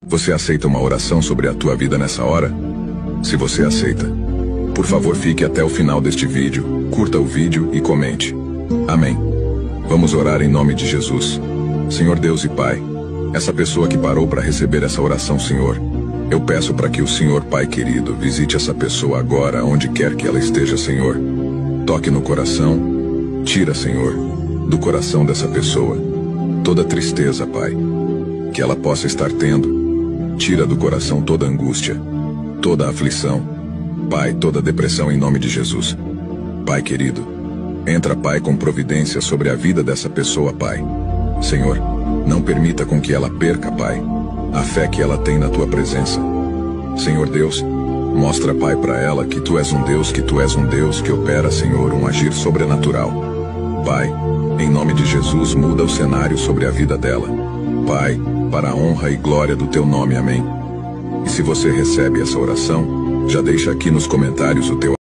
Você aceita uma oração sobre a tua vida nessa hora? Se você aceita, por favor fique até o final deste vídeo, curta o vídeo e comente. Amém. Vamos orar em nome de Jesus. Senhor Deus e Pai, essa pessoa que parou para receber essa oração, Senhor, eu peço para que o Senhor, Pai querido, visite essa pessoa agora, onde quer que ela esteja, Senhor. Toque no coração, tira, Senhor, do coração dessa pessoa toda tristeza, Pai, que ela possa estar tendo. Tira do coração toda angústia, toda aflição, Pai, toda depressão em nome de Jesus. Pai querido, entra, Pai, com providência sobre a vida dessa pessoa, Pai. Senhor, não permita com que ela perca, Pai, a fé que ela tem na Tua presença. Senhor Deus, mostra, Pai, para ela que Tu és um Deus que opera, Senhor, um agir sobrenatural. Pai, em nome de Jesus, muda o cenário sobre a vida dela. Pai, para a honra e glória do Teu nome, amém. E se você recebe essa oração, já deixa aqui nos comentários o teu